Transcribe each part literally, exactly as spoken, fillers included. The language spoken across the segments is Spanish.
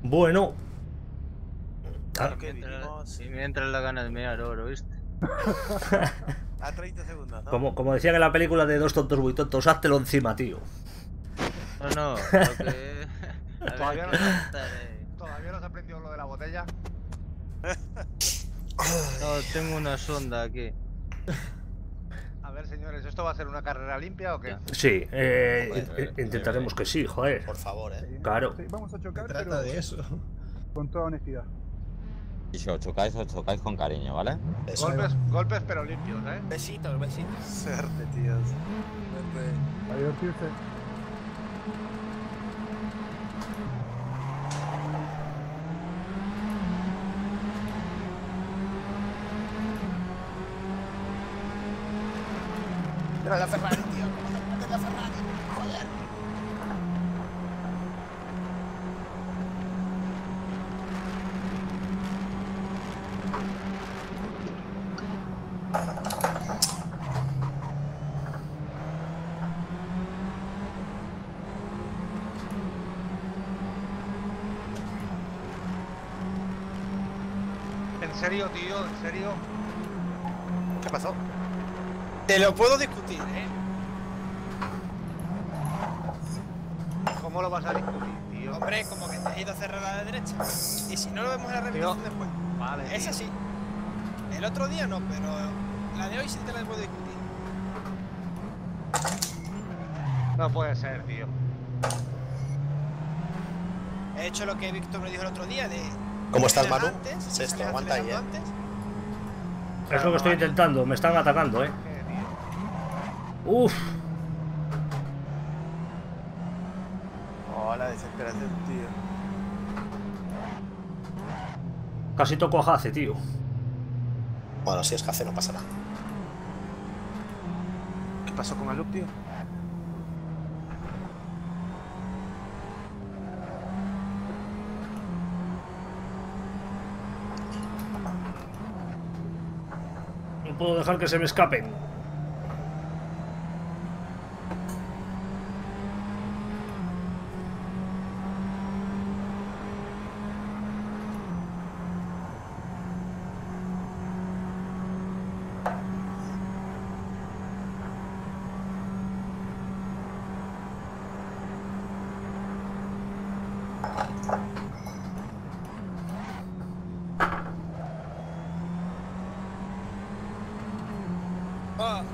Bueno. Claro que vivimos... Y me entra la gana de mear oro, ¿viste? A treinta segundos, ¿no? Como, como decían en la película de Dos tontos muy tontos, háztelo encima, tío. No, no, lo que... A Todavía ver, no, ¿qué se, tal, eh? todavía no se ha aprendido lo de la botella. No, tengo una sonda aquí. A ver, señores, ¿esto va a ser una carrera limpia o qué? Ya. Sí, eh, Hombre, in- intentaremos que sí, joder. Por favor, eh. Sí, Claro. sí, vamos a chocar, Se trata pero de eso. con toda honestidad. Y si os chocáis, os chocáis con cariño, ¿vale? Eso. Golpes, golpes pero limpios, ¿eh? Besitos, besitos. Suerte, tíos. A divertirse. Mira la Ferrari, tío. Mira la Ferrari. Joder. En serio, tío, en serio. ¿Qué pasó? Te lo puedo discutir, eh. ¿Cómo lo vas a discutir, tío? Hombre, como que te has ido a cerrar a la derecha. Y si no lo vemos en la repetición Tío. después. Vale. Esa tío. sí. El otro día no, pero la de hoy sí te la puedo discutir. No puede ser, tío. He hecho lo que Víctor me dijo el otro día de... ¿Cómo estás, frenar Manu? antes, Es esto, frenar aguanta ahí, acelerando eh. antes. Es lo que estoy intentando, me están atacando, eh. ¿Qué, tío? Uf, Oh, la desesperación, tío. casi toco a Jace, tío. Bueno, si es café no pasa nada. ¿Qué pasó con Alup, tío? No puedo dejar que se me escapen. Ah,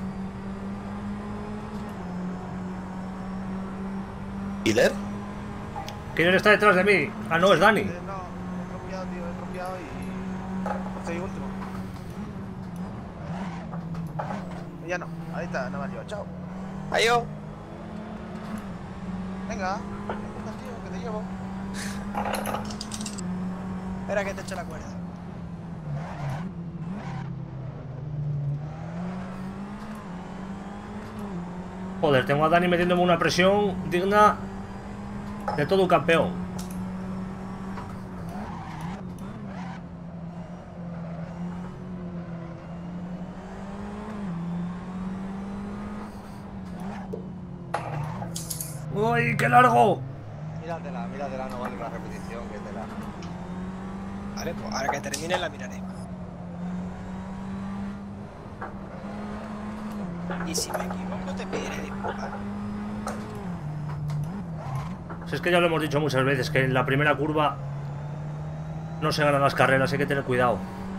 ¿Killer? ¿Quién está detrás de mí? Ah, no, es Dani. Eh, no, he tropeado, tío, he tropeado y... Estoy último. Ya no, ahí está, no me han llevado, chao. Adiós. Venga, venga, tío, que te llevo. Espera que te echo la cuerda. Joder, tengo a Dani metiéndome una presión digna de todo un campeón. ¡Uy, qué largo! Míratela, míratela, no vale la repetición, que te la... Vale, pues ahora que termine la miraré. Y si me equivoco te pediré disculpas. Si es que ya lo hemos dicho muchas veces, que en la primera curva no se ganan las carreras, hay que tener cuidado.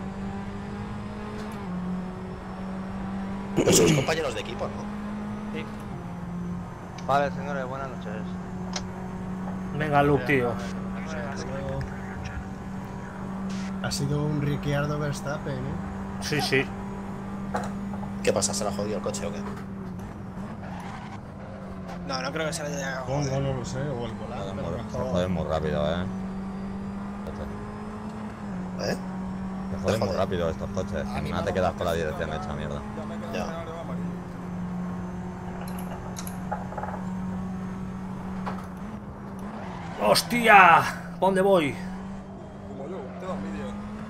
Pues sois compañeros de equipo, ¿no? Sí. Vale, señores, buenas noches. Venga, Luke, tío. Ha sido un Ricciardo Verstappen, ¿eh? Sí, sí. ¿Qué pasa? ¿Se le ha jodido el coche o qué? No, no creo que se le haya llegado. O no, no lo sé, o el volante. Joder, pero muy- mejor. Se joden muy rápido, eh. ¿Eh? Se joden muy joder. rápido estos coches. Nada te quedas con la dirección hecha mierda. Ya. ¡Hostia! ¿Pa' dónde voy? Como yo, te da envidia.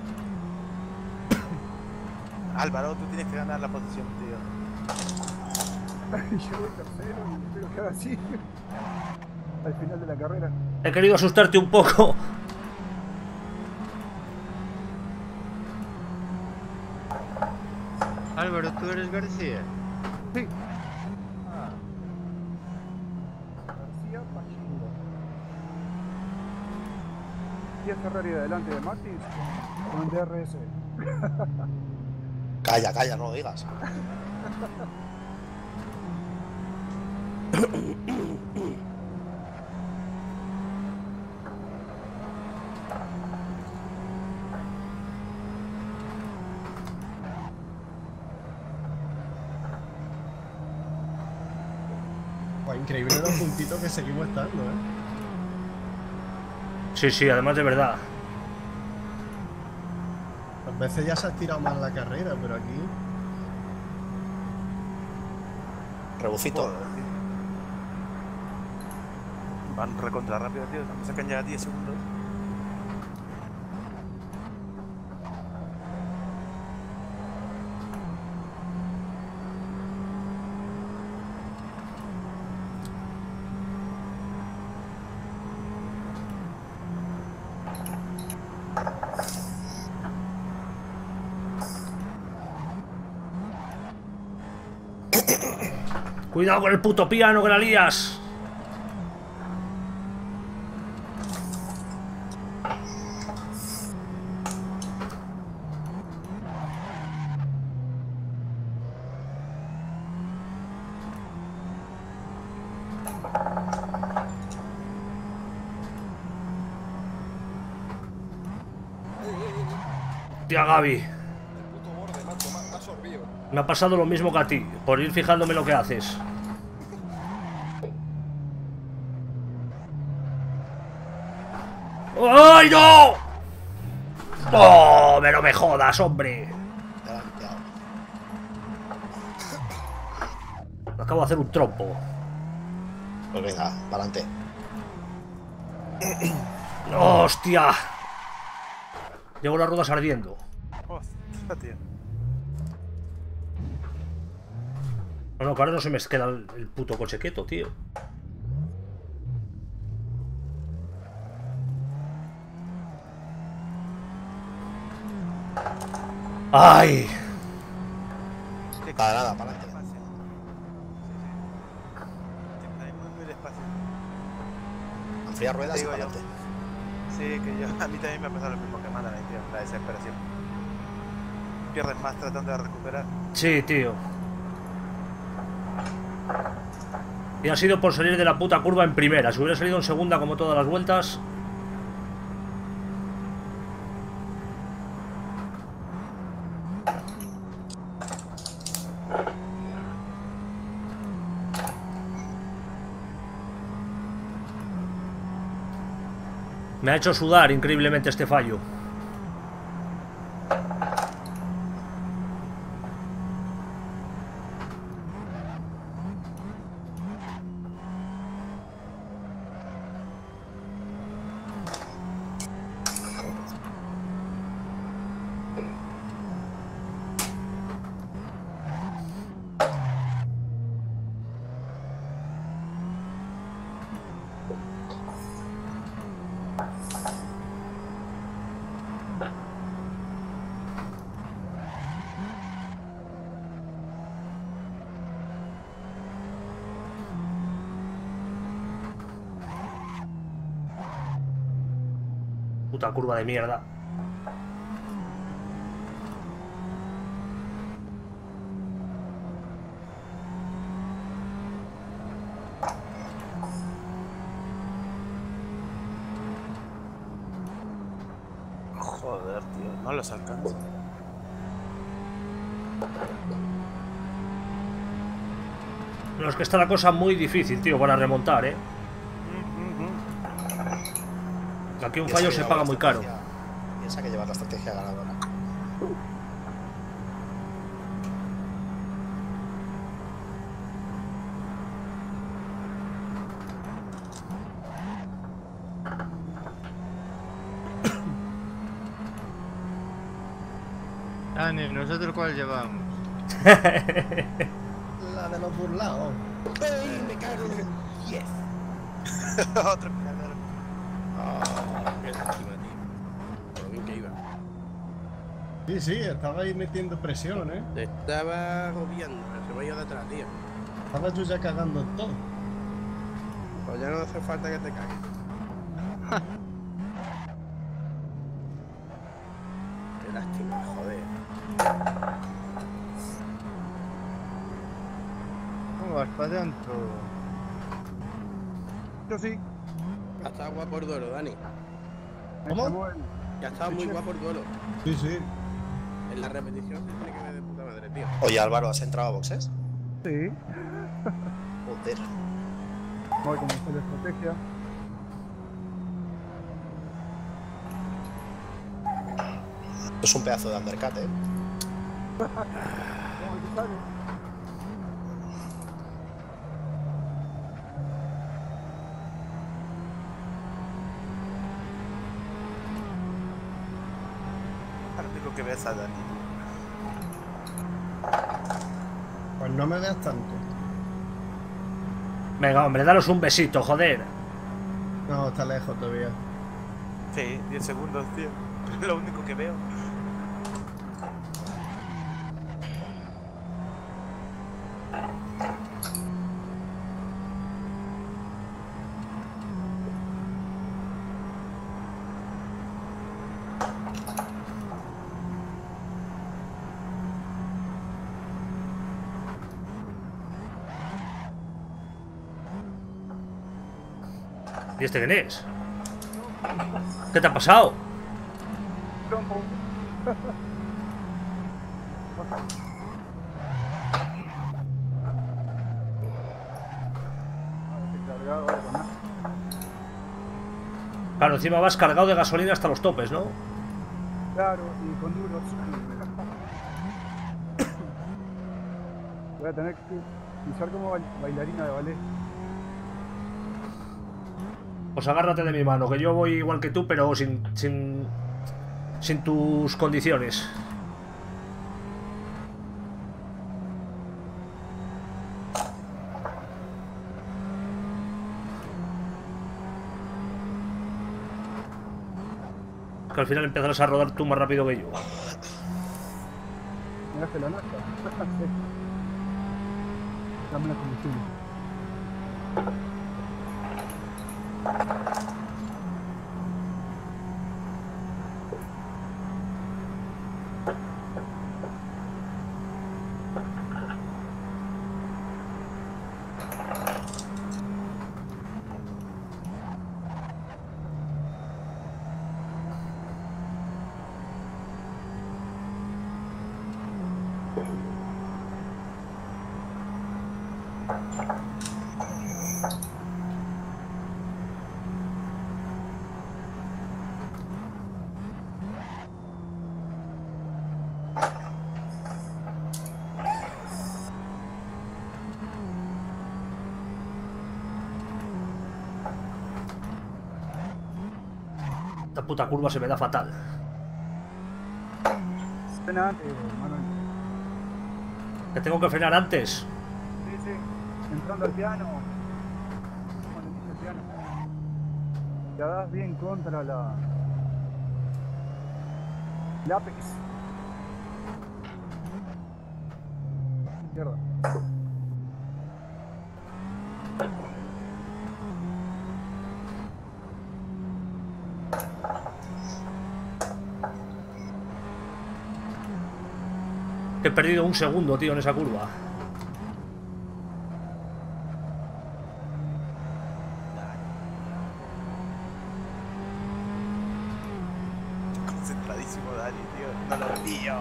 Álvaro, tú tienes que ganar la posición, tío. Yo voy tercero y tengo que quedar así. Al final de la carrera. He querido asustarte un poco. eres García? Sí. Ah. García Pachino. Y es Ferrari delante de Martins con un D R S. Calla, calla, no lo digas. Pues increíble los puntitos que seguimos estando, ¿eh? Sí, sí, además de verdad. A veces ya se ha estirado más la carrera, pero aquí... Rebucito. Van recontra rápido, tío. Me sacan ya diez segundos. Cuidado con el puto piano que la lías. Tía Gaby. Me ha pasado lo mismo que a ti, por ir fijándome lo que haces. ¡Ay, no! ¡Oh, pero me jodas, hombre! Ya, ya. Acabo de hacer un trompo. Pues venga, para adelante. ¡Hostia! Llevo las ruedas ardiendo. Hostia, tío. No, no, que ahora no se me queda el, el puto coche quieto, tío. ¡Ay! Nada, nada, para adelante. Muy, muy despacio. Enfría ruedas y Digo para yo. adelante. Sí, que yo, a mí también me ha pasado lo mismo que manda, tío, la desesperación. Pierdes más tratando de recuperar. Sí, tío. Y ha sido por salir de la puta curva en primera. Si hubiera salido en segunda como todas las vueltas... Me ha hecho sudar increíblemente este fallo. Puta curva de mierda. Joder, tío, no los alcanzo. No, es que está la cosa muy difícil, tío, para remontar, eh. Aquí un fallo se paga muy caro. Piensa que llevas la estrategia ganadora. Dani, ¿nosotros cuál llevamos? La de los burlados. ¡Ey, me cago en el diez! Otro pilador. Ah, qué lástima, tío. Por lo bien que iba. Sí, sí, estaba ahí metiendo presión, ¿eh? Te estaba agobiando, se me ha ido detrás, tío. Estaba yo ya cagando en todo. Pues ya no hace falta que te cagues. Qué lástima, joder. ¿Cómo vas para adentro? Yo sí. Ya estaba guapo el duelo, Dani. ¿Cómo? Samuel. Ya estaba muy guapo el duelo. Sí, sí. En la repetición se tiene que ver de puta madre, tío. Oye, Álvaro, ¿has entrado a boxes? Sí. Joder. Voy con mi estrategia. Es un pedazo de undercut, ¿eh? ¿Cómo te sale? Lo único que ves a Dani. Pues no me veas tanto. Venga, hombre, daros un besito, joder. No, está lejos todavía. Sí, diez segundos, tío. Es lo único que veo. ¿Y este quién es? ¿Qué te ha pasado? Trompo. Cargado ahora con nada. Claro, encima vas cargado de gasolina hasta los topes, ¿no? Claro, y con duros. Voy a tener que pisar como bail- bailarina de ballet. Pues agárrate de mi mano, que yo voy igual que tú, pero sin, sin, sin tus condiciones. Que al final empezarás a rodar tú más rápido que yo. Me hace la nota. Dame la combustible. Esta puta curva se me da fatal. Frena antes, Manuel. Que tengo que frenar antes. Sí, sí. Entrando al piano. Cuando inicia el piano. Te das bien contra la... lápiz. Izquierda. He perdido un segundo, tío, en esa curva. Concentradísimo Dani, tío. No lo pillo.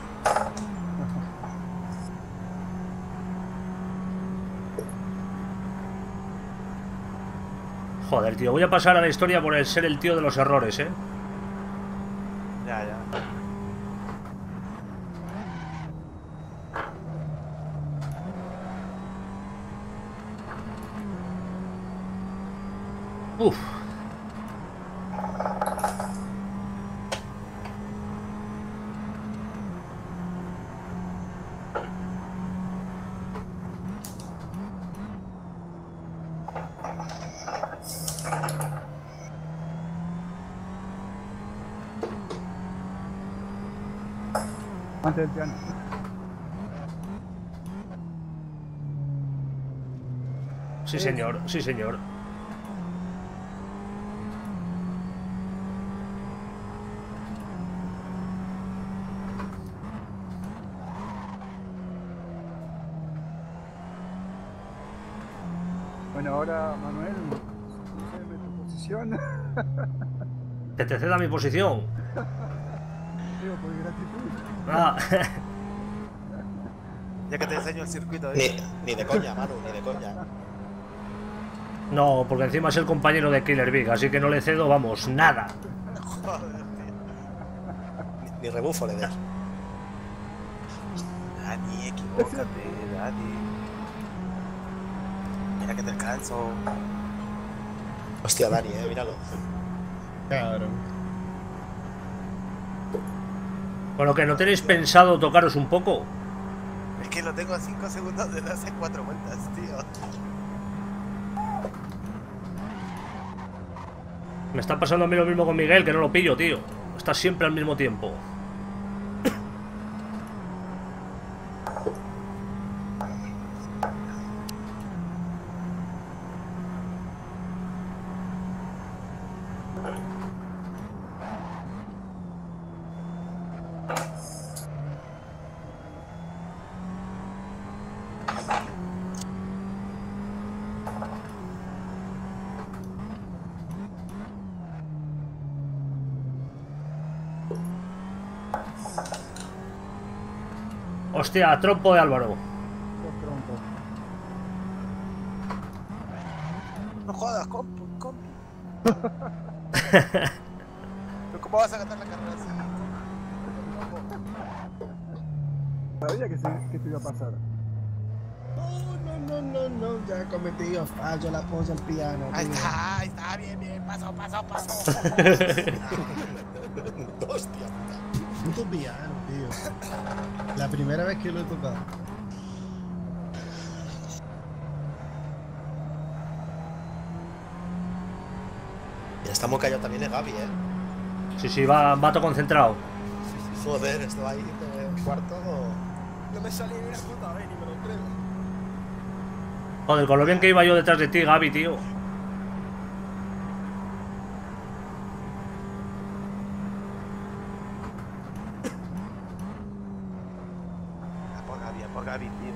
Joder, tío, voy a pasar a la historia por el ser el tío de los errores, ¿eh? Ya, ya. Uf. Antes del piano. Sí, señor, sí, señor. Bueno, ahora, Manuel, cédeme tu posición. Que te ceda mi posición. Digo, por gratitud. Ah. Ya que te enseño el circuito. Ni, ¿eh? ni de coña, Manu, ni de coña. No, porque encima es el compañero de Killer Big, así que no le cedo, vamos, nada. Joder, tío. Ni, ni rebufo le des. Dani, equivócate, Dani. Mira que te alcanzo. Hostia, Dani, eh, míralo. Cabrón. Bueno, que no tenéis pensado tocaros un poco. Es que lo tengo a cinco segundos desde hace cuatro vueltas, tío. Me está pasando a mí lo mismo con Miguel, que no lo pillo, tío. Está siempre al mismo tiempo. Hostia, trompo de Álvaro. Dos trompos. No jodas, compu, compu. ¿Pero cómo vas a ganar la carrera así? Sabía que, se, que te iba a pasar. No, no, no, no, ya he cometido fallo, la polla al piano. Ahí tío. está, ahí está, bien, bien, paso, paso, paso. Hostia. Puto piano, tío. La primera vez que lo he tocado. Y está muy callado también el Gaby, eh. Sí, sí, va, va todo concentrado. Joder, esto ahí de cuarto. No me salí ni una puta vez, ni me lo creo. Joder, con lo bien que iba yo detrás de ti, Gaby, tío. A por Gaby, a por Gaby, tío.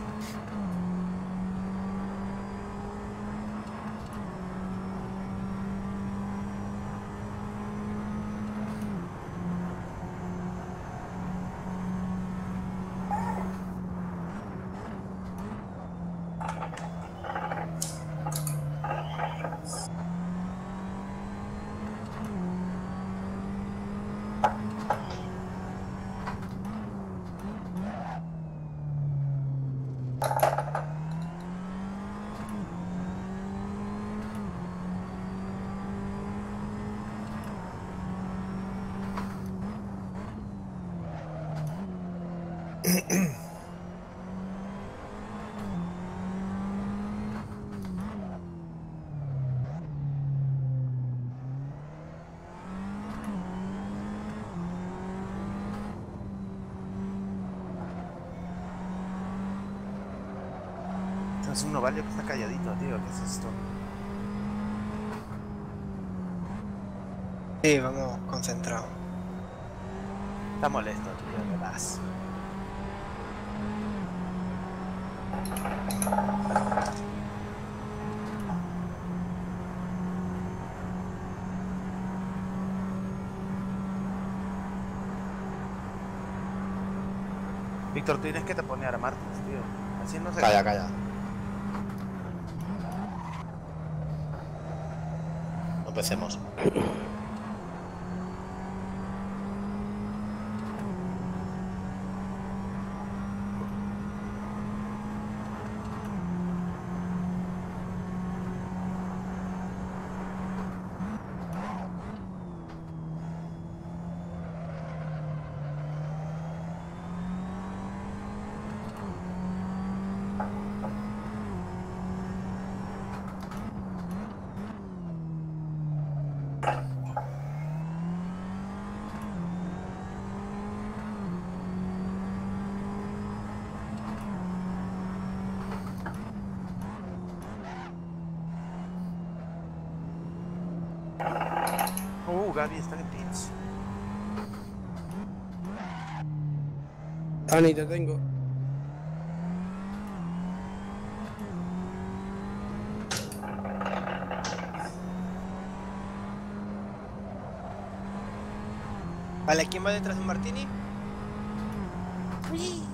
Es un novario que está calladito, tío. ¿Qué es esto? Sí, vamos, concentrado. Está molesto, tío. Verás. Víctor, tienes que te poner a martes, tío. Así no se... Calla, calla. No empecemos. Uh, Gaby está en pits. Ani, te tengo. Vale, ¿quién va detrás de Martini? Uy.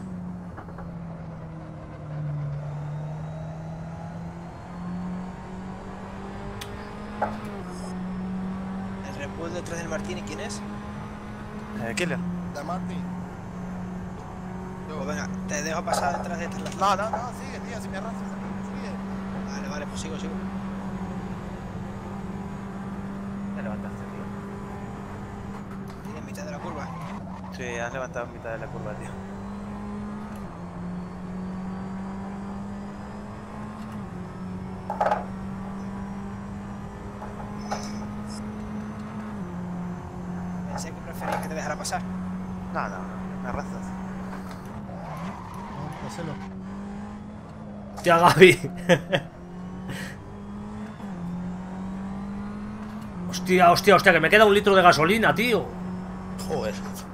El Red Bull detrás del Martini, ¿quién es? Eh, Killer. De Martín. Pues venga, te dejo pasar detrás de este. No, no, no, sigue, tío, si me arrastras aquí, sigue. Vale, vale, pues sigo, sigo. Te levantaste, tío. Y en mitad de la curva. Sí, has levantado en mitad de la curva, tío. Pensé que preferías que te dejara pasar. No, no, no, me arrastras. Hacelo. Hostia, Gaby. Hostia, hostia, hostia, que me queda un litro de gasolina, tío. Joder.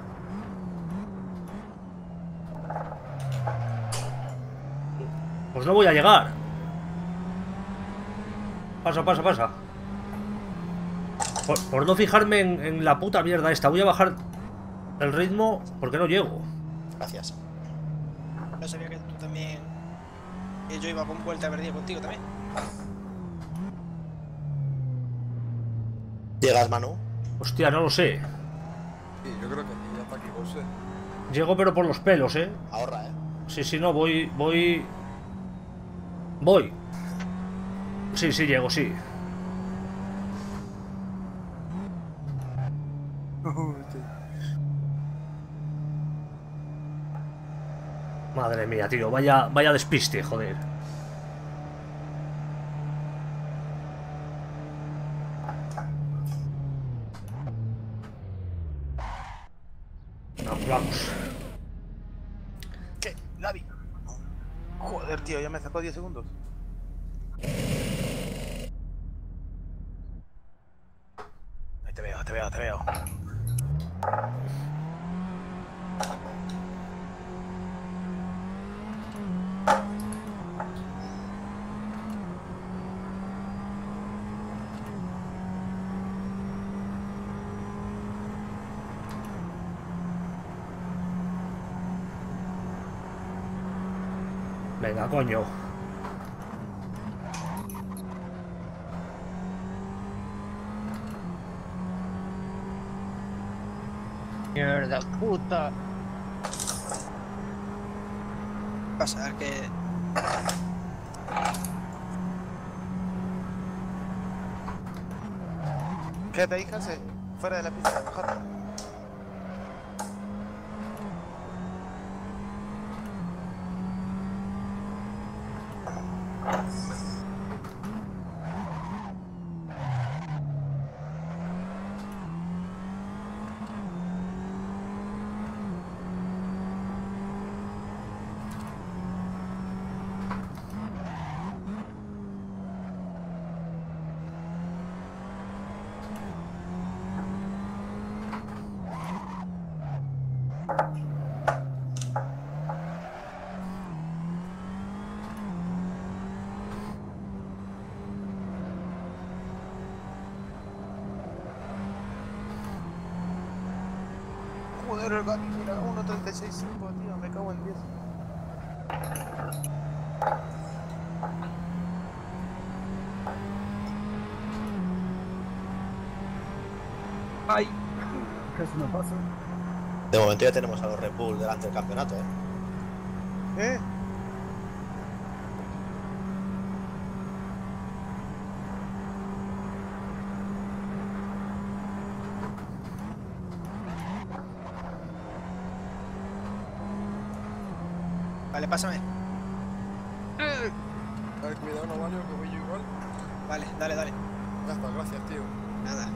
Pues no voy a llegar. Pasa, pasa, pasa. Por, por no fijarme en, en la puta mierda esta, voy a bajar el ritmo porque no llego. Gracias. No sabía que tú también... Que yo iba con vuelta perdida contigo también. ¿Llegas, Manu? Hostia, no lo sé. Sí, yo creo que sí, ya está aquí José. Llego pero por los pelos, eh. Ahorra, eh. Sí, sí, no, voy, voy... Voy. Sí, sí, llego, sí. Madre mía, tío, vaya, vaya despiste, joder. Vamos, vamos. ¿Qué? Gaby. Joder, tío, ya me sacó diez segundos. Ahí te veo, te veo, te veo. Venga, coño. Mierda, puta. Pasa, que... Quédate ahí, Jase. Fuera de la pista, bajate. Joder, el Gaby, mira, uno treinta y seis cinco, tío, me cago en diez. ¡Ay! Casi no paso. De momento ya tenemos a los Red Bull delante del campeonato, eh. ¿Eh? Vale, pásame. A ver, cuidado, no vale, que voy yo igual. Vale, dale, dale. Ya está, gracias, tío. Nada.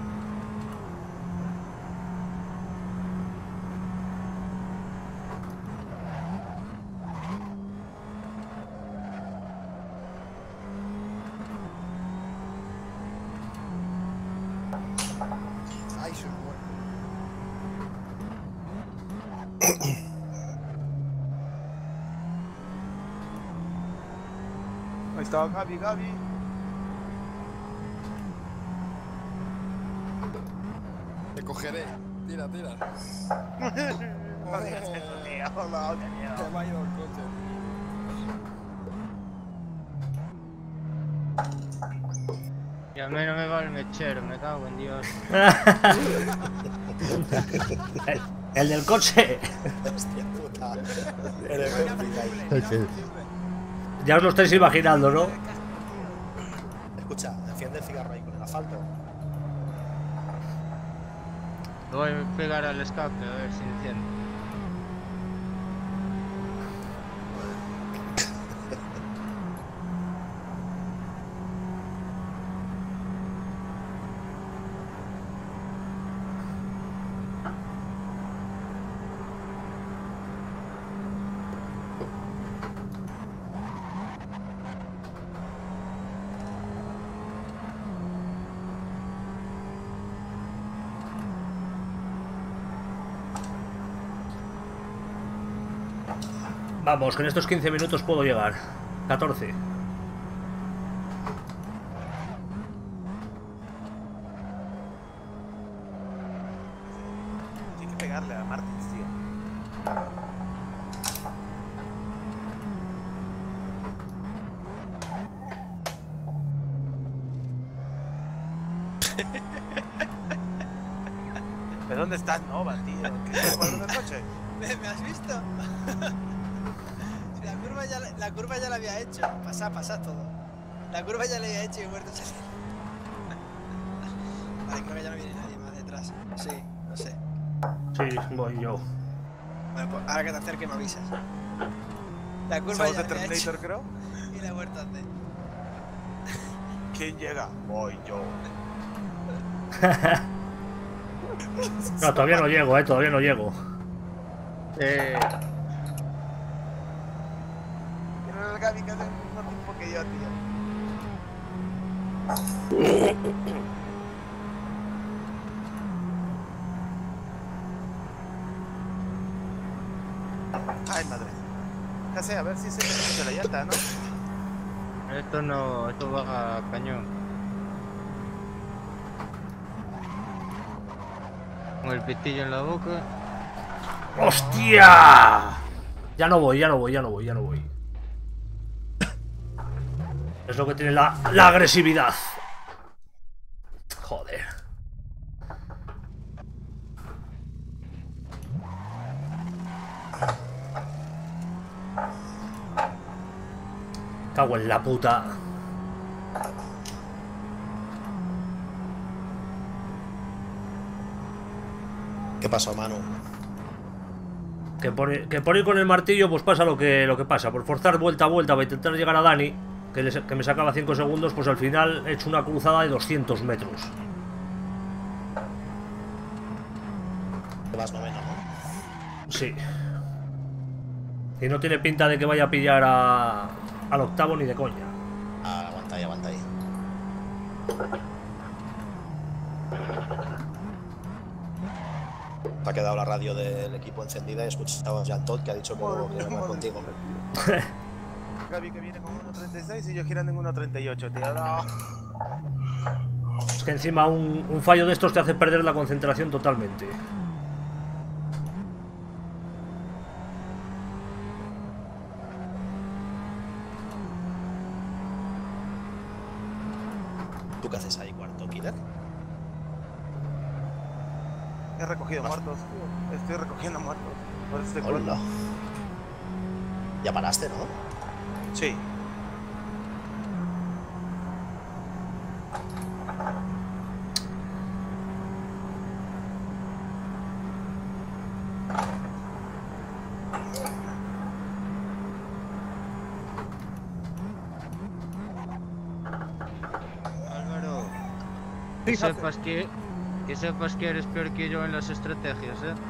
Ay, su Ahí está Gaby, Gaby. Te cogeré. Tira, tira. No digas eso, tío. No, qué miedo. Se me ha ido el coche. Y a mí no me va el mechero, me cago en Dios. el, el del coche. Hostia puta. Eres complicado. Ya os lo estáis imaginando, ¿no? Escucha, enciende el cigarro ahí con el asfalto. Voy a pegar al escape a ver si enciende. Vamos, que en estos quince minutos puedo llegar. catorce. Tienes que pegarle a Martins, tío. ¿Pero dónde estás, Nova, tío? ¿Qué estás guardando el coche? ¿Me, me has visto? Si la curva ya la, la curva ya la había hecho. Pasa, pasa todo. La curva ya la había hecho y he muerto a salir. Vale, creo que ya no viene nadie más detrás. Sí, no sé. Sí, voy yo. Bueno, pues ahora que te acerques me avisas. La curva Somos ya de la había hecho Terminator, creo. y la he muerto antes. ¿Quién llega? Voy yo. No, todavía no llego, eh, todavía no llego. Eh, Quiero el Gaby que hace el mismo tiempo que yo, tío. Ay, madre. Ya sé, a ver si se me escucha la llanta, ¿no? esto no, esto baja cañón. Con el pitillo en la boca. ¡Hostia! Ya no voy, ya no voy, ya no voy, ya no voy. Es lo que tiene la, la agresividad. Joder. Cago en la puta. ¿Qué pasó, Manu? Que por, que por ir con el martillo pues pasa lo que, lo que pasa. Por forzar vuelta a vuelta para intentar llegar a Dani, que, les, que me sacaba cinco segundos, pues al final he hecho una cruzada de doscientos metros. Te vas noveno, ¿no? Sí. Y no tiene pinta de que vaya a pillar a, al octavo ni de coña. Ah, aguanta ahí, aguanta ahí. Te ha quedado la radio del equipo encendida y he escuchado a Jan Todd que ha dicho que no quiere hablar contigo. Gaby que viene con uno treinta y seis y yo girando en uno treinta y ocho, tío. No. Es que encima un, un fallo de estos te hace perder la concentración totalmente. ¿Tú qué haces ahí, cuarto killer? He recogido muertos, tío. Estoy recogiendo muertos. Por eso estoy Hola. corriendo. Ya paraste, ¿no? Sí. Álvaro, que sepas que, que sepas que eres peor que yo en las estrategias, ¿eh?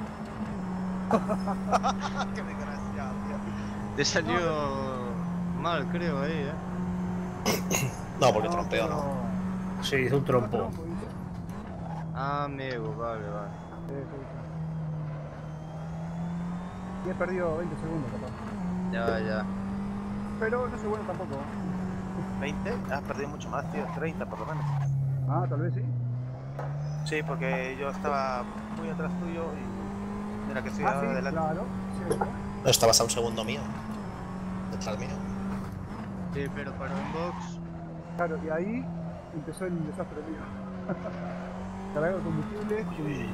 Qué desgraciado, tío. Te salió mal, creo, ahí, ¿eh? No, porque trompeo, ¿no? Sí, hizo un trompo. Ah, amigo, vale, vale. y he perdido veinte segundos, capaz. Ya, ya. Pero no soy bueno tampoco. ¿veinte? Has perdido mucho más, tío. treinta por lo menos. Ah, tal vez sí. Sí, porque yo estaba muy atrás tuyo y mira que estoy Ah, ahora sí, adelante. claro. Sí, No, estabas a un segundo mío. Detrás mío. Sí, pero para un box. claro, y ahí empezó el desastre mío. Cargar el combustible y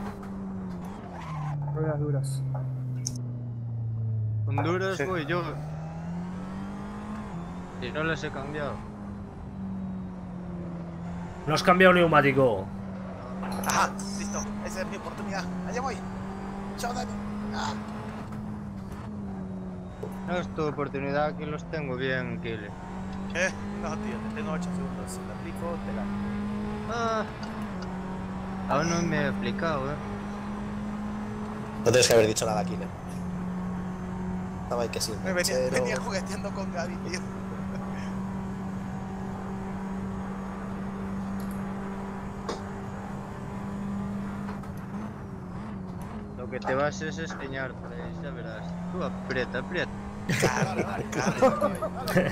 ruedas duras. Honduras Sí. voy yo. Y no les he cambiado. No has cambiado neumático. Ajá, listo. Esa es mi oportunidad. Allá voy. Chao, Dani. Ah. No es tu oportunidad, que los tengo bien, Kile. Eh, no, tío, te tengo ocho segundos. Si te aplico, te la. Ah. Aún no me he explicado, eh. No tienes que haber dicho nada, Kile. Estaba ahí que sí. Me venía, mechero. venía jugueteando con Gaby, tío. Lo que te vas es enseñar por ahí, ya verás. Tú aprieta, aprieta. Carga, carga, tío.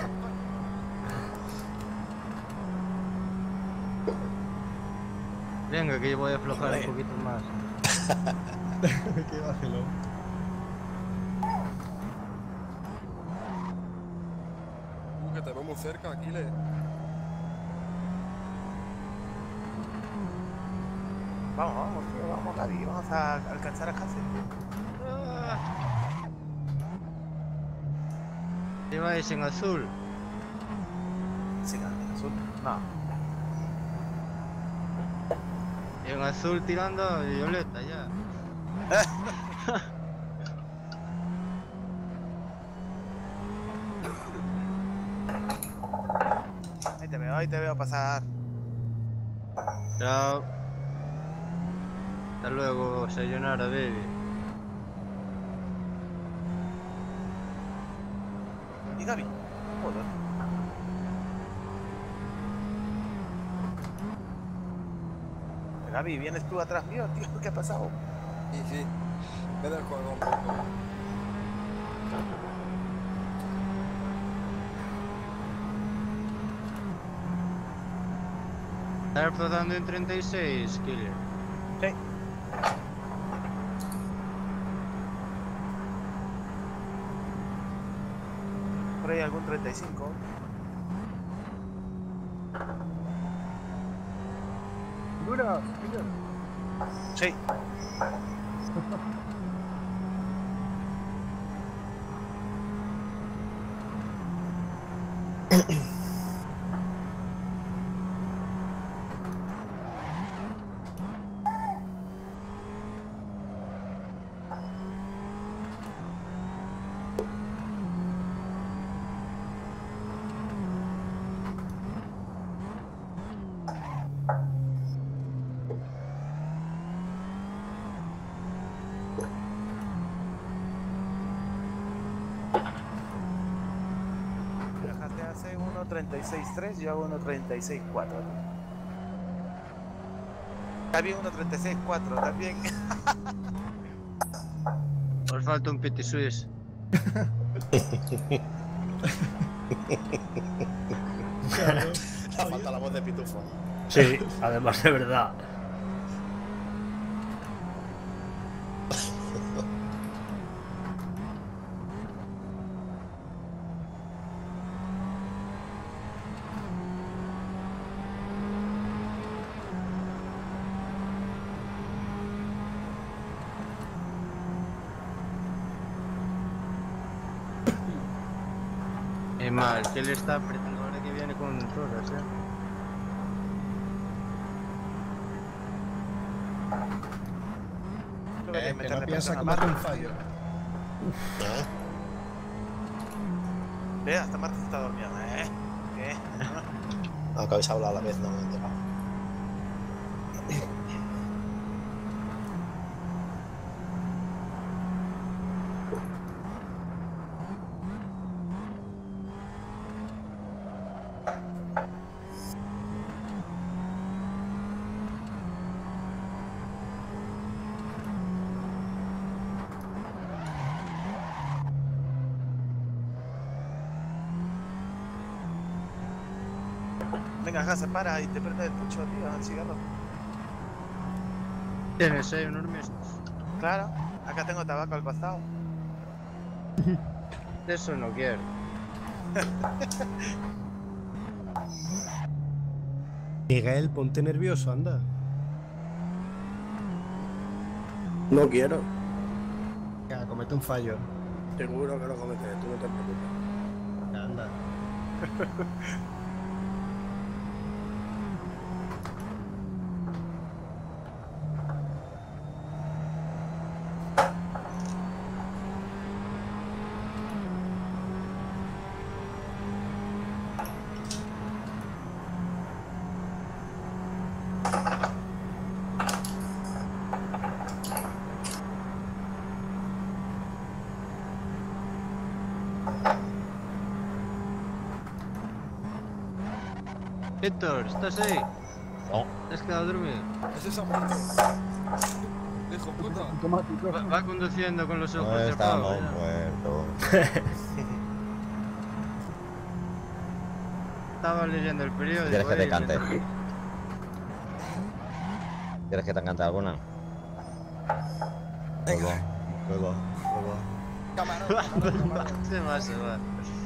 Venga, que yo voy a aflojar Joder. un poquito más. Qué vacilón. Uh, que te veo muy cerca, Aquile. Vamos, vamos, tío, vamos, Gaby. Vamos a alcanzar a Hassel. Ah. Lleváis en azul. Sigan en azul. No. En azul tirando a violeta ya. Ahí te veo, ahí te veo pasar. Chao. Hasta luego, sayonara, baby. ¿Y Gaby? Joder. Gaby, ¿vienes tú atrás mío, tío? ¿Qué ha pasado? Sí, sí. Me da el juego un poco. Estar rodando en treinta y seis, Killer. Sí. Por ahí algún treinta y cinco. ¿Duras? Killer? Sí. Viajaste hace uno treinta y seis tres, yo hago uno treinta y seis cuatro. Gaby uno treinta y seis cuatro también. Os falta un piti Swiss. La falta la voz de Pitufo. Sí, además de verdad. Es mal, que él está apretando ahora que viene con todas, eh. Creo que hay Eh, que meterle no piensa presión que a mata un Marta, fallo. tío. ¿Eh? Ve, hasta Marta está dormida, ¿eh? ¿Qué? Aunque habéis hablado a la vez, no me he enterado. Venga, acá se para y te prende el pucho, tío, el cigarro. ¿Tienes ahí unos mismos? Claro, acá tengo tabaco al costado. Eso no quiero. Miguel, ponte nervioso, anda. No quiero. Ya, comete un fallo. Seguro que lo cometeré, tú no te preocupes. Ya, anda. Héctor, ¿estás ahí? No. ¿Te has quedado dormido? Es esa muerte. Hijo puta. Automático. Va, va conduciendo con los ojos No cerrados. estamos ya. muertos. Estaba leyendo el periódico. ¿Quieres que te ahí, cante? mientras- ¿Quieres que te cante alguna? Venga. Luego, Camarón, camarón, camarón. Se va, se va.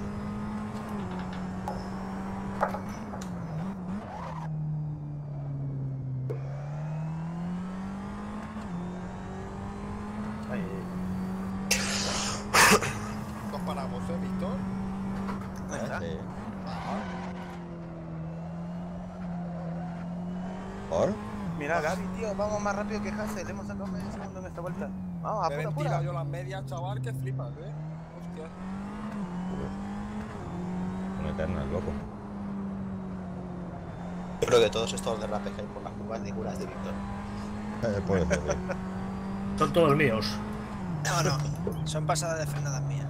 Ay, Nos paramos, ¿eh, Víctor? ahí está. Sí. Ah, ¿Por? Mira, Gaby, tío, vamos más rápido que Hassel. Hemos sacado medio segundo en esta vuelta. Vamos, me he apura, ventilado apura. yo las medias, chaval, que flipas, ¿eh? Hostia. Un eterno, loco. Yo creo que todos estos derrapes que hay por las curvas de curas de Víctor. Eh, puede ser, sí. Son todos míos. No, no. Son pasadas de frenadas mías.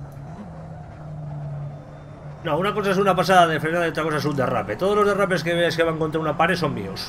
No, una cosa es una pasada de frenada y otra cosa es un derrape. Todos los derrapes que veas que van contra una pared son míos.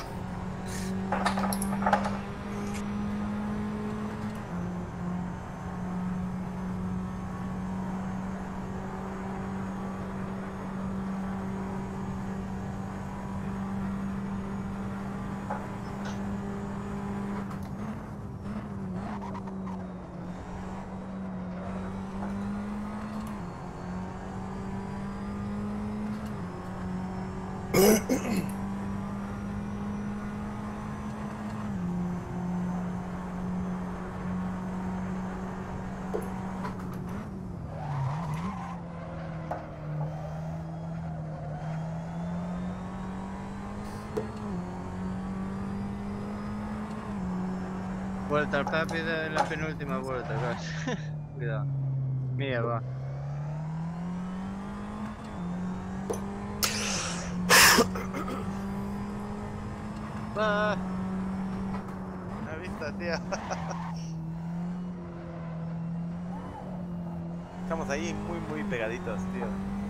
Vuelta rápida en la penúltima vuelta, casi. Cuidado. Mía, va. Va. ¿Me has visto, tío? Estamos ahí muy, muy pegaditos, tío.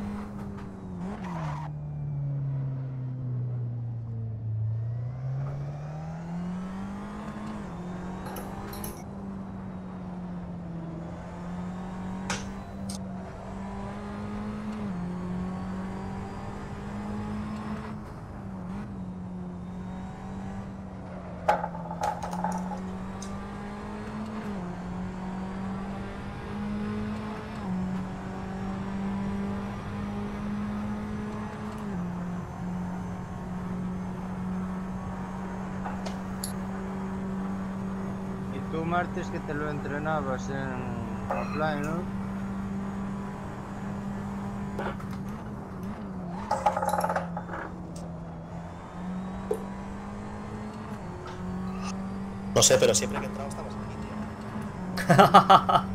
Y tú, martes, que te lo entrenabas en offline, ¿no? No sé, pero siempre que entraba estabas aquí,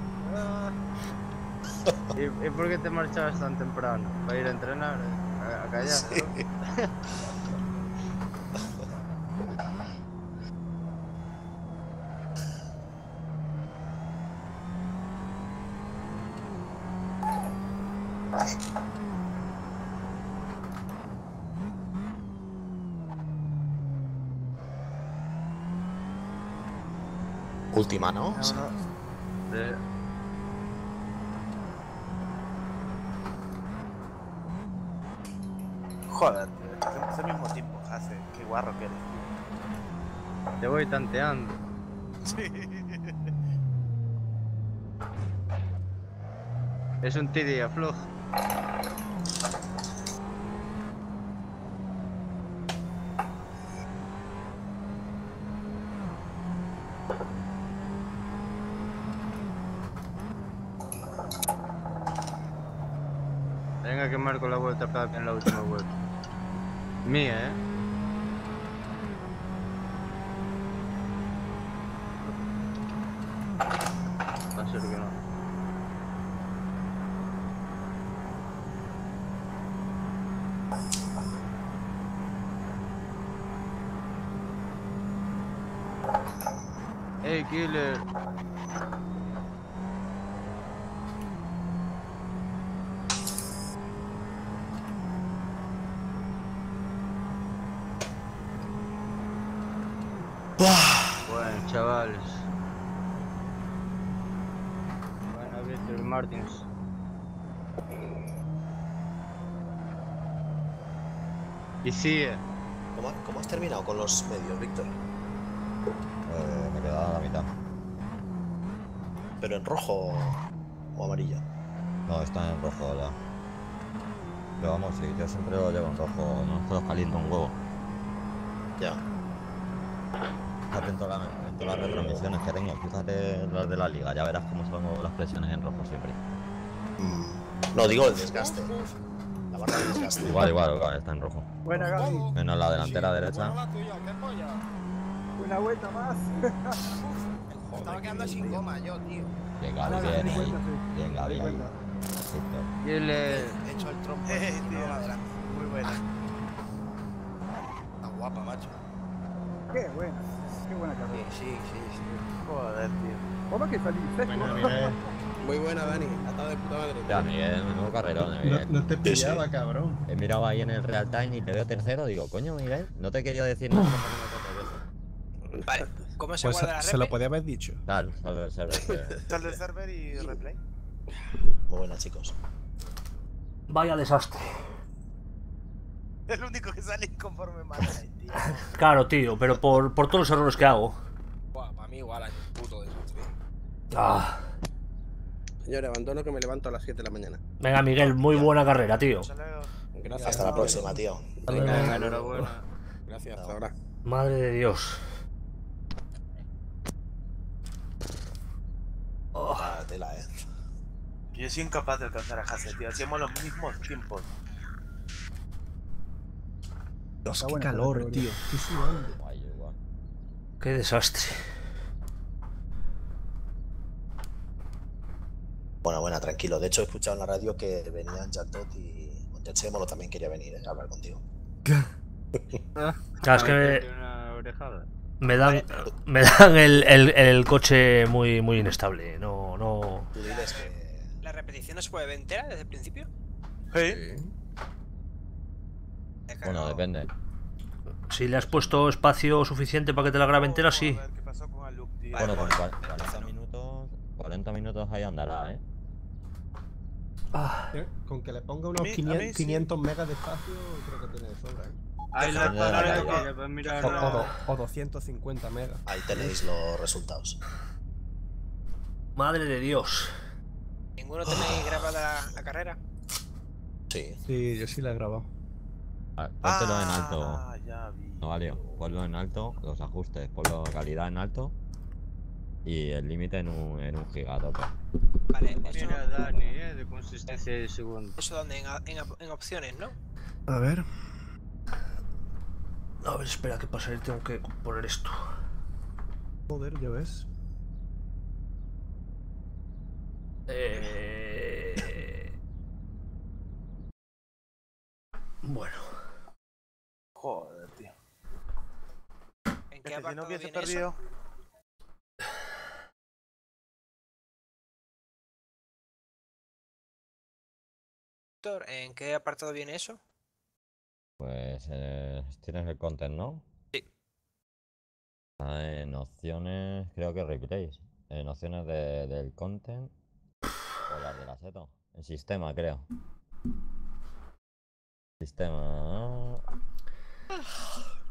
tío. ¿Y, ¿Y por qué te marchabas tan temprano? ¿Para ir a entrenar? eh? A, a callar, Sí. ¿no? Última, ¿no? No, no. De- Joder, tío. Es el mismo tiempo. hace. Qué guarro que eres. Te voy tanteando. Sí. Es un T D afloja. Venga que marco la vuelta para en la última vuelta. Mía, eh. Va a ser que no. Hey, killer. Bueno, chavales. Van a ver el Martins. Y sigue. ¿Cómo, ¿Cómo has terminado con los medios, Víctor? Eh, me quedaba a la mitad. ¿Pero en rojo o amarillo? No, está en rojo ahora. Pero vamos, sí, yo siempre lo llevo en rojo, no estoy caliente un huevo. Ya. Atento a, la, atento a las retransmisiones que tengo, fíjate las de la liga, ya verás cómo son las presiones en rojo siempre. Mm. No, digo el desgaste. La barra de desgaste. Igual, igual, igual, está en rojo. Buena, Gaby. Menos la delantera derecha. Una vuelta más. Estaba quedando sin goma yo, tío. Bien, Gaby, bien ahí. Bien, Gaby ahí. Killer. He hecho el trompo. Eh, y tío. no adelante. Muy buena. Está guapa, macho. Qué buena. Qué buena Sí, carrera. sí, sí, sí. Joder, tío. ¿Cómo que salí? Bueno, Miguel. Muy buena, Dani. Ha estado de puta madre. Ya, Miguel, menudo carrerón, No, Miguel. no te Sí, pillaba, sí. cabrón. He mirado ahí en el real time y te veo tercero, digo, coño, Miguel, no te quería decir nada. Vale, ¿cómo se Pues guarda la se, se lo repe? podía haber dicho. Tal, sal del server. Sal del server y replay. Muy buena, chicos. Vaya desastre. El único que sale inconforme mata, tío. Claro, tío, pero por, por todos los errores que hago. Buah, para mí igual hay un puto desastre. Ah. Señores, abandono que me levanto a las siete de la mañana. Venga, Miguel, muy buena carrera, tío. Gracias. Hasta la próxima, tío. Venga, enhorabuena. Gracias, hasta ahora. Madre de Dios. Oh. Ah, tela, eh. Yo soy incapaz de alcanzar a Hasse, tío. Hacíamos los mismos tiempos. Dios, Está qué buena esta calor, categoría. tío. Estoy sudando. Guay, igual. Qué desastre. Bueno, buena, tranquilo. De hecho, he escuchado en la radio que venían Jatot y Montechémolo también quería venir, eh, a hablar contigo. Claro, es que me, Una orejada. me dan, me dan el, el, el coche muy, muy inestable. No, no. Tú diles que... ¿La repetición no se puede ver entera desde el principio? Sí. He Bueno, cagado. depende. Si le has puesto espacio suficiente para que te la grabe entera, sí. A ver qué pasó con el look, tío. Bueno, con Vale, cua- vale. cuarenta minutos, cuarenta minutos ahí andará, ¿eh? Ah, Eh, Con que le ponga unos A mí- a quinientos, mí sí. quinientos megas de espacio, creo que tiene de sobra. ¿eh? Ahí la Depende de la palabra calidad. que para mirar O, o, la... do- o doscientos cincuenta megas. Ahí tenéis los resultados. madre de Dios. ¿Ninguno tenéis grabada la, la carrera? Sí. Sí, yo sí la he grabado. Ah, Póntelo en alto. Ah, ya vi. No vale, ponlo en alto, los ajustes, ponlo calidad en alto y el límite en un, en un giga a tope. Vale, eso, Mira, Dani, eh, de consistencia de segundo. eso donde en, en, en opciones, ¿no? A ver. A ver, espera, ¿qué pasa? Tengo que poner esto. Joder, ya ves. Eh... Bueno. Joder, tío. ¿En Es qué que si no apartado hubiese viene eso? perdido. Víctor, ¿en qué apartado viene eso? Pues eh, tienes el content, ¿no? Sí. Ah, en opciones, creo que replays. En opciones de, del content o las de la seto. En sistema, creo. Sistema.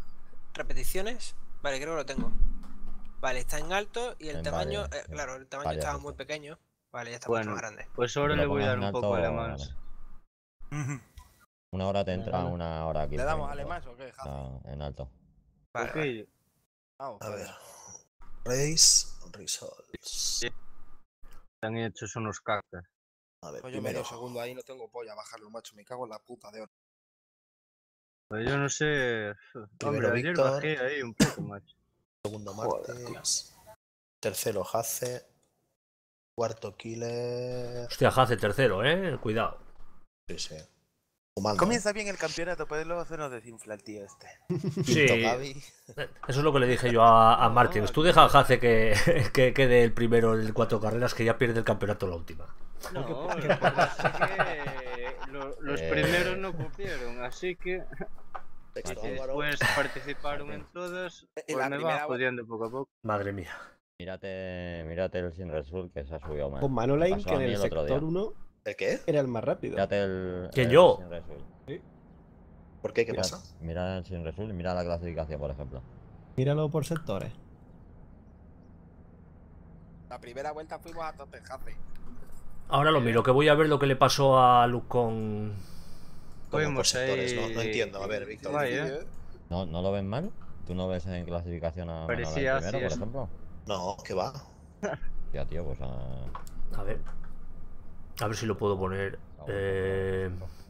repeticiones. Vale, creo que lo tengo. Vale, está en alto y el En tamaño, varias, eh, claro, el tamaño varias estaba veces. muy pequeño. Vale, ya está Bueno, mucho más grande. pues ahora Que le lo voy a pongas dar en un poco alto, alemán. vale. Una hora te entra, Vale. una hora aquí. ¿Le damos alemán o qué, Jace? En alto. Vale, Ok. vale. Vamos, A pues. ver. Race, results. Sí. Están hechos unos cacas. A ver, Pues yo primero. medio segundo ahí no tengo polla a bajarlo, macho. Me cago en la puta de hora. Pues yo no sé. Primero Hombre, ayer Víctor. bajé ahí un poco, macho. Segundo Joder, Martes. Tercero Hace. Cuarto Killer. Hostia, Hace tercero, eh. Cuidado. Sí, sí. Fumando. Comienza bien el campeonato, pues luego se nos desinfla el tío este. Sí. Quinto Gaby. Eso es lo que le dije yo a, a Martins. Tú deja a Hace que, que quede el primero en cuatro carreras, que ya pierde el campeonato la última. No, lo que pasa es que lo- los Eh. primeros no cumplieron, así que. Sexto Y Álvaro. después participaron en todas. En Pues la me primera va jodiendo poco a poco. Madre mía. Mírate, mírate el sin result que se ha subido más. Con Me Manoline, pasó que a en mí el el otro día. sector uno ¿El qué? era el más rápido. Mírate el. ¿Quién, el yo? sin result. ¿Por qué? ¿Qué Mira- pasa? Mira el sin result y mira la clasificación, por ejemplo. Míralo por sectores. La primera vuelta fuimos a tope, Jace. Ahora lo miro, que voy a ver lo que le pasó a Luke con... Como por Fuimos sectores, no, ahí- no entiendo. A ver, Víctor. Vaya. ¿No, ¿No lo ves mal? ¿Tú no ves en clasificación a Manoline Parecía primero, así, por eso. ejemplo? No, ¿qué va? Ya, tío, pues a. A ver. A ver si lo puedo poner. Eh,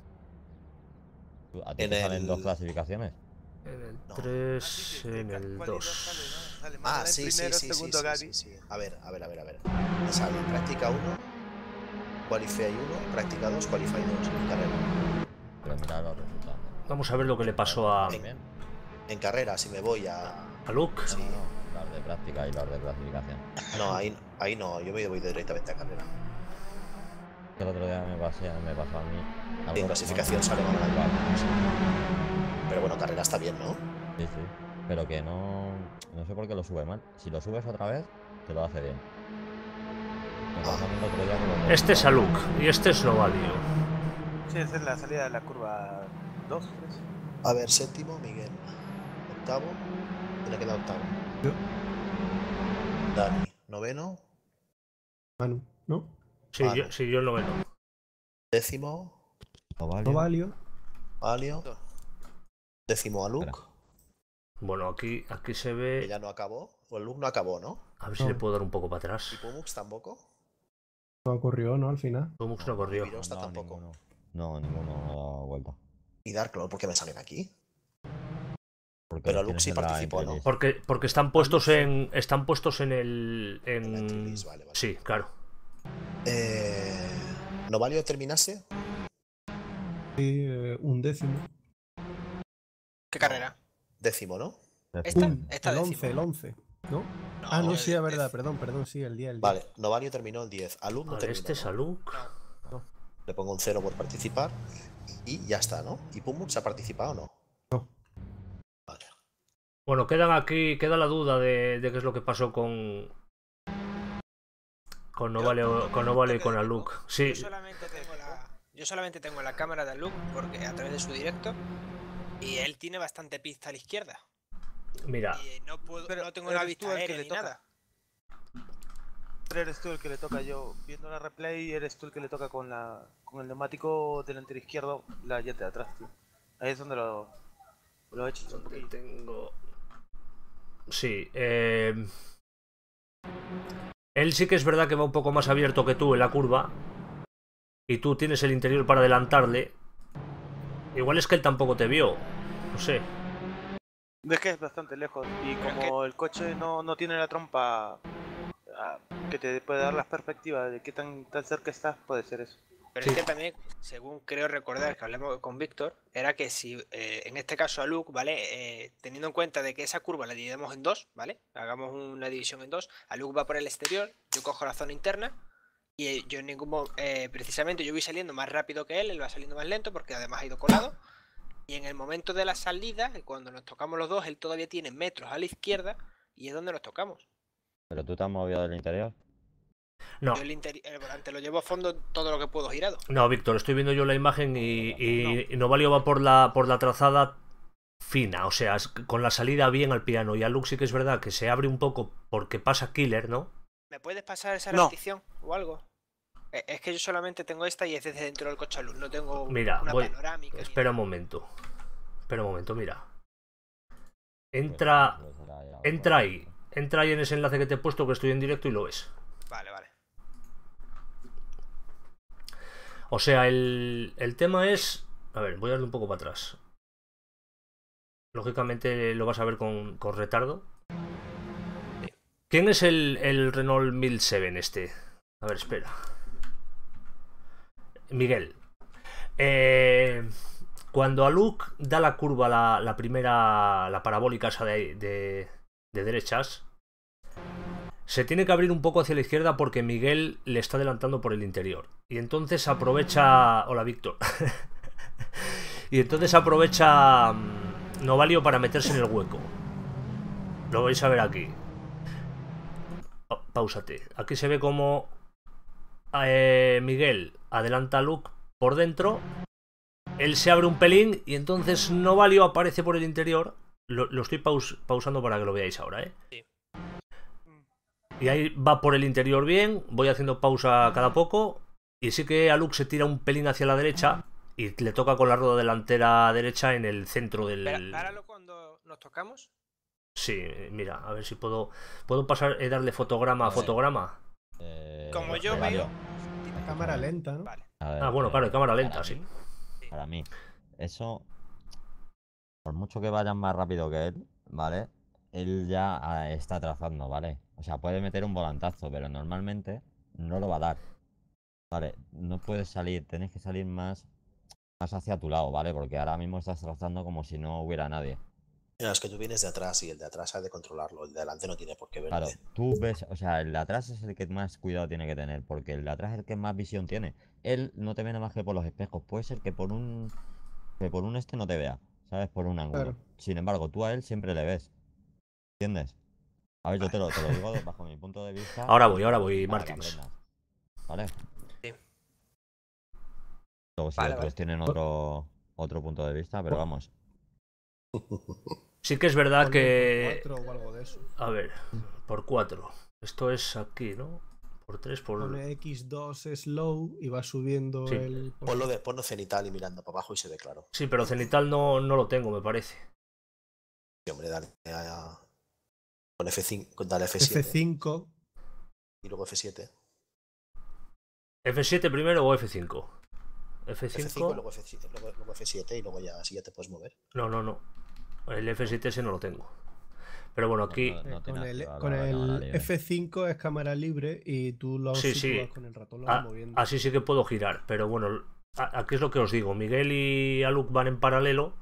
¿A ti En te salen el- dos clasificaciones? en el No. tres, en el ¿Cuál y dos. sale, no? Sale Ah, Manoline sí, sí, primero, sí, sí, segundo sí, Gaby. sí, sí. A ver, a ver, a ver, a ver. Me sale práctica uno, qualify uno, práctica dos, qualify dos, en carrera. Pero mira los resultados. Vamos a ver lo que le pasó a, En, en carrera, si me voy a... a Luke. Sí. Las de práctica y las de clasificación. No, ahí, ahí no, yo me voy directamente a carrera. Que el otro día me pasé, me pasó a mí. algo- En clasificación sale mal. Pero bueno, carrera está bien, ¿no? Sí, sí. Pero que no. No sé por qué lo sube mal. Si lo subes otra vez, te lo hace bien. Me pasó a mí el otro día con los dos. Este es a Luke y este es Novalio. Sí, esa es la salida de la curva dos. A ver, séptimo, Miguel. Octavo. ¿Quién le queda octavo? Yo. Dani. Noveno. Manu, ¿no? Sí, Vale. yo, sí, yo el noveno. Décimo. Ovalio. No valio. Valio. Décimo a Luke. Espera. Bueno, aquí, aquí se Que ve. ya no acabó. O el Luke no acabó, ¿no? A ver si le puedo dar un poco para atrás. Y Pumux tampoco. No ocurrió, ¿no? Al final. Pumux no corrió. Virosta No, tampoco. ninguno. No, ninguno ha dado vuelta. Y Darklord, ¿por qué me salen aquí? Porque Pero los Luke tienes sí en la participó, ¿no? entrelist. Porque, porque están puestos en. Están puestos en el. En la En... entrelist, vale, vale. Sí, claro. Eh... ¿Novalio terminase? Sí, eh, un décimo. ¿Qué carrera? Décimo, ¿no? ¿Esta? Un, Esta el décimo. once, el once. ¿No? No, Ah, no, el sí, es verdad, diez. perdón, perdón, sí, el día, el día. Vale, Novalio terminó el diez. A Luke no Vale, terminó. este es ¿no? a Luke. Le pongo un cero por participar. Y ya está, ¿no? ¿Y Pumux ha participado o no? No. Vale. Bueno, quedan aquí. Queda la duda de, de qué es lo que pasó con. Con Novalio, con Novalio y con a Luke. Sí, Yo solamente tengo la, yo solamente tengo la cámara de Luke porque a través de su directo y él tiene bastante pista a la izquierda mira. y no puedo, Pero no tengo una eres tú vista el que aérea le ni toca. nada. Pero eres tú el que le toca yo. Viendo la replay, eres tú el que le toca con la con el neumático delantero izquierdo la llanta de atrás, tío. Ahí es donde lo, lo he hecho. Aquí tengo. Sí, eh... él sí que es verdad que va un poco más abierto que tú en la curva. Y tú tienes el interior para adelantarle. Igual es que él tampoco te vio. No sé. Es que es bastante lejos y como el coche no, no tiene la trompa ah, que te puede dar las perspectivas de qué tan, tan cerca estás, puede ser eso. Pero es que también, según creo recordar que hablamos con Víctor, era que si eh, en este caso a Luke, ¿vale? Eh, teniendo en cuenta de que esa curva la dividimos en dos, ¿vale? Hagamos una división en dos, a Luke va por el exterior, yo cojo la zona interna y eh, yo en ningún mo- eh, precisamente yo voy saliendo más rápido que él, él va saliendo más lento porque además ha ido colado. Y en el momento de la salida, cuando nos tocamos los dos, él todavía tiene metros a la izquierda y es donde nos tocamos. Pero tú te has movido del interior. No, Yo el, interi- el volante lo llevo a fondo todo lo que puedo girado. no, Víctor, estoy viendo yo la imagen y, y, y Novalio va por la, por la trazada fina, o sea, es con la salida bien al piano. Y a Luke sí que es verdad que se abre un poco porque pasa Killer, ¿no? ¿Me puedes pasar esa No. repetición o algo? Eh, Es que yo solamente tengo esta y es desde dentro del coche a luz, no tengo Mira, una voy. panorámica. ni Espera un nada. momento. Espera un momento, mira. Entra. Entra ahí. Entra ahí en ese enlace que te he puesto, que estoy en directo, y lo ves. Vale, vale. O sea, el, el tema es... A ver, voy a darle un poco para atrás. Lógicamente lo vas a ver con, con retardo. ¿Quién es el, el Renault mil siete este? A ver, espera. Miguel. Eh, cuando a Luke da la curva, la, la primera, la parabólica esa de, de, de derechas, se tiene que abrir un poco hacia la izquierda porque Miguel le está adelantando por el interior. Y entonces aprovecha... Hola, Víctor. Y entonces aprovecha um, Novalio para meterse en el hueco. Lo vais a ver aquí. Oh, páusate. Aquí se ve como eh, Miguel adelanta a Luke por dentro. Él se abre un pelín y entonces Novalio aparece por el interior. Lo, lo estoy paus pausando para que lo veáis ahora, ¿eh? Sí. Y ahí va por el interior bien. Voy haciendo pausa cada poco. Y sí que a Luke se tira un pelín hacia la derecha. Y le toca con la rueda delantera derecha en el centro del... Espera, páralo cuando nos tocamos. Sí, mira, a ver si puedo... ¿Puedo pasar y darle fotograma a fotograma? Eh, Como yo Mario, veo. La cámara lenta, ¿no? Vale. a ver, Ah, bueno, claro, eh, de cámara para lenta, mí- sí. Para mí, eso, por mucho que vayan más rápido que él, ¿vale? Él ya ah, está trazando, ¿vale? O sea, puede meter un volantazo, pero normalmente no lo va a dar. Vale, no puedes salir, tienes que salir más, más hacia tu lado, ¿vale? Porque ahora mismo estás trazando como si no hubiera nadie. Mira, es que tú vienes de atrás y el de atrás ha de controlarlo, el de adelante no tiene por qué verte. Claro, tú ves, o sea, el de atrás es el que más cuidado tiene que tener, porque el de atrás es el que más visión tiene. Él no te ve nada más que por los espejos, puede ser que por un que por un este no te vea, ¿sabes? Por un ángulo. Claro. Sin embargo, tú a él siempre le ves. ¿Entiendes? A ver, yo te lo, te lo digo de- bajo mi punto de vista. Ahora voy, ahora voy, para que Martins. aprendas, ¿vale? Sí. Luego si Vale, otros vale. tienen otro otro punto de vista, pero vamos. Sí que es verdad Ponle que... por cuatro o algo de eso. A ver, por cuatro. Esto es aquí, ¿no? Por tres, por... Pone equis dos slow y va subiendo Sí. el... Ponlo, de, ponlo cenital y mirando para abajo y se ve claro. Sí, pero cenital no, no lo tengo, me parece. Sí, hombre, dale a, con F cinco, dale F siete F cinco. y luego F siete. ¿F siete primero o F cinco? F F cinco y cinco... luego, F siete, luego, luego F siete y luego ya así ya te puedes mover. No, no, no. El F siete ese no lo tengo. Pero bueno, aquí... No, no, no Eh, tiene con el, activada con la cámara el libre. F cinco es cámara libre y tú lo Sí, sitúas sí. con el ratón lo vas Ah, moviendo. así sí que puedo girar, pero bueno, a- aquí es lo que os digo. Miguel y Aluk van en paralelo.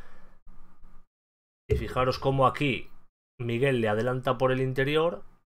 Y fijaros cómo aquí Miguel le adelanta por el interior.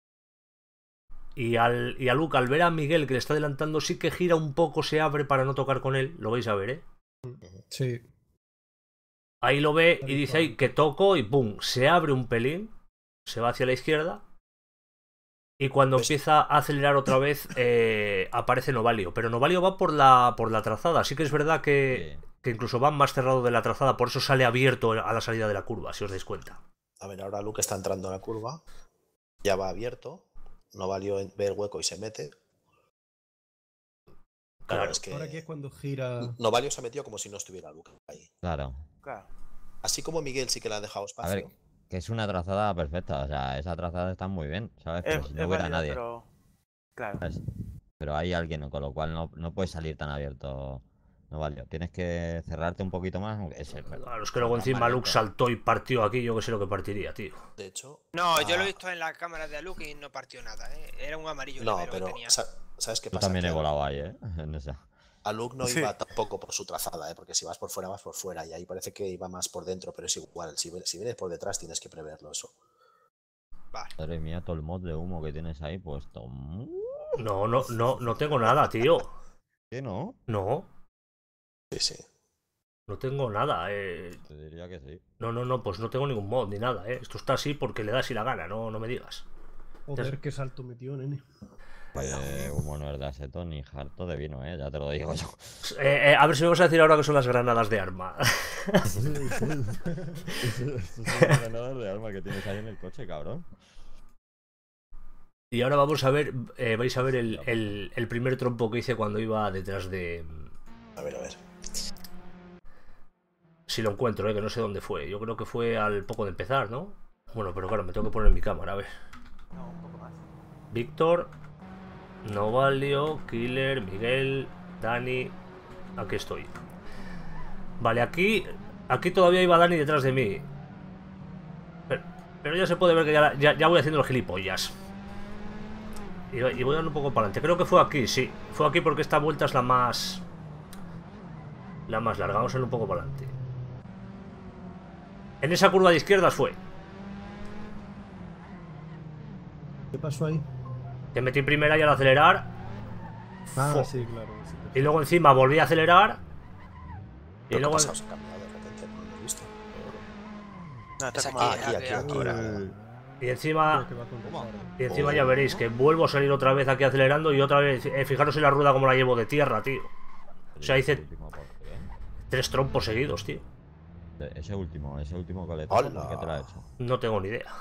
Y, al, y Aluk, al ver a Miguel que le está adelantando, sí que gira un poco, se abre para no tocar con él. Lo vais a ver, ¿eh? Sí. Ahí lo ve Tal y dice cual. ahí que toco y ¡pum! Se abre un pelín. Se va hacia la izquierda. Y cuando Pues- empieza a acelerar otra vez, eh, aparece Novalio. Pero Novalio va por la, por la trazada. Sí que es verdad que, Sí. que incluso va más cerrado de la trazada. Por eso sale abierto a la salida de la curva, si os dais cuenta. A ver, ahora Luke está entrando a la curva. Ya va abierto. No valió ver el hueco y se mete. Claro, Claro. es que Ahora aquí es cuando gira. Novalio se ha metido como si no estuviera Luke ahí. Claro. Claro. Así como Miguel sí que le ha dejado A espacio. ver, que es una trazada perfecta, o sea, esa trazada está muy bien, ¿sabes? Pero Es, si es no hubiera válida, nadie, pero. Claro. ¿sabes? Pero hay alguien, con lo cual no, no puedes salir tan abierto, no vale. Tienes que cerrarte un poquito más. aunque es el- Claro, es que luego encima Luke saltó y partió aquí. Yo que sé lo que partiría, tío. De hecho. No, yo lo he ah, visto en la cámara de Aluk y no partió nada, ¿eh? Era un amarillo No, leve lo que pero tenía. sa- ¿sabes qué Yo pasa? también Que he a- volado ahí, ¿eh? En esa. A Luke no Sí. iba tampoco por su trazada, ¿eh? Porque si vas por fuera, vas por fuera. Y ahí parece que iba más por dentro, pero es igual. Si, ven- si vienes por detrás, tienes que preverlo eso. Vale. Madre mía, todo el mod de humo que tienes ahí puesto. No, no, no, no tengo nada, tío. ¿Qué no? No, Sí, sí. no tengo nada. Eh. Te diría que sí. No, no, no, pues no tengo ningún mod ni nada, eh. Esto está así porque le da así la gana, no, no me digas. Joder, qué salto metió, nene. Eh, humo no es de acetón ni harto de vino, eh, ya te lo digo yo. Eh, eh, a ver si me vas a decir ahora que son las granadas de arma. Esas son las granadas de arma que tienes ahí en el coche, cabrón. Y ahora vamos a ver, eh, vais a ver el, el, el primer trompo que hice cuando iba detrás de... A ver, a ver. Si lo encuentro, eh, que no sé dónde fue. Yo creo que fue al poco de empezar, ¿no? Bueno, pero claro, me tengo que poner mi cámara, a ver. No, un poco más. Víctor, Novalio, Killer, Miguel, Dani. Aquí estoy. Vale, aquí aquí todavía iba Dani detrás de mí. Pero, pero ya se puede ver que ya, ya, ya voy haciendo los gilipollas. Y, y voy dando un poco para adelante. Creo que fue aquí, sí. Fue aquí porque esta vuelta es la más... La más larga. Vamos a ir un poco para adelante. En esa curva de izquierdas fue. ¿Qué pasó ahí? Te metí primera y al acelerar. Ah, ¡fo! sí, claro. sí, Y luego encima volví a acelerar. Y ¿Qué ha luego. pasado? Se ha cambiado de repente, no lo he visto. No, está Es como Ah, aquí, aquí, aquí, aquí, aquí. ahora. Y encima. Creo que va a contestar. Y encima Oh. ya veréis que vuelvo a salir otra vez aquí acelerando. Y otra vez. Eh, fijaros en la rueda como la llevo de tierra, tío. O sea, hice Último, ¿por qué? tres trompos seguidos, tío. Ese último, ese último colete, ¡Hala! ¿por qué te lo ha hecho? No tengo ni idea.